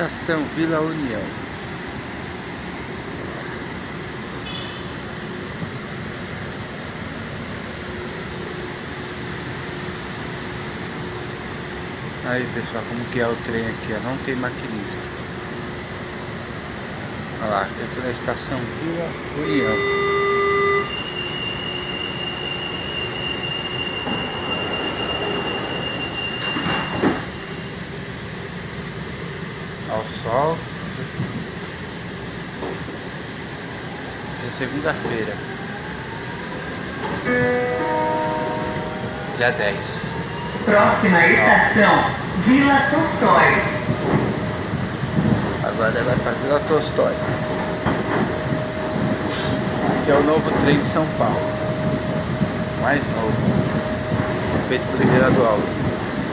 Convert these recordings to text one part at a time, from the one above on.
Estação Vila União. Aí pessoal, como que é o trem aqui, ó, não tem maquinista. Olha lá, dentro da estação Vila União. Ao sol. É segunda-feira. Dia 10. Próxima estação, Vila Tolstói. Agora vai para Vila Tolstói. Que é o novo trem de São Paulo. Mais novo. Feito por Everardo Alves.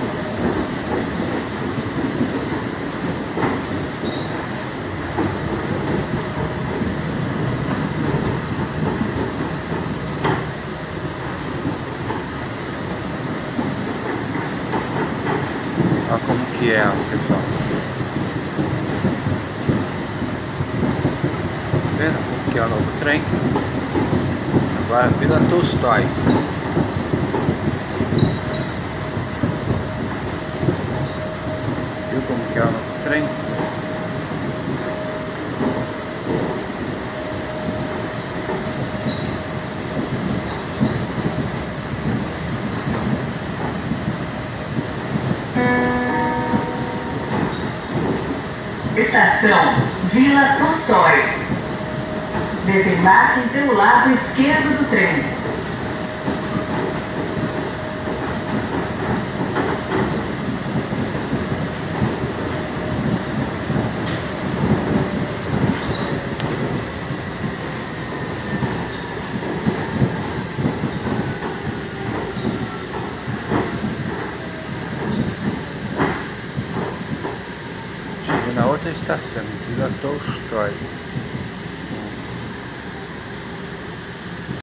Olha como que é, pessoal. Tá vendo como que é o novo trem? Agora Vila Tolstói. Viu como que é o novo trem? Estação Vila Tolstói. Desembarquem pelo lado esquerdo do trem. Cheguei na outra estação, Vila Tolstói.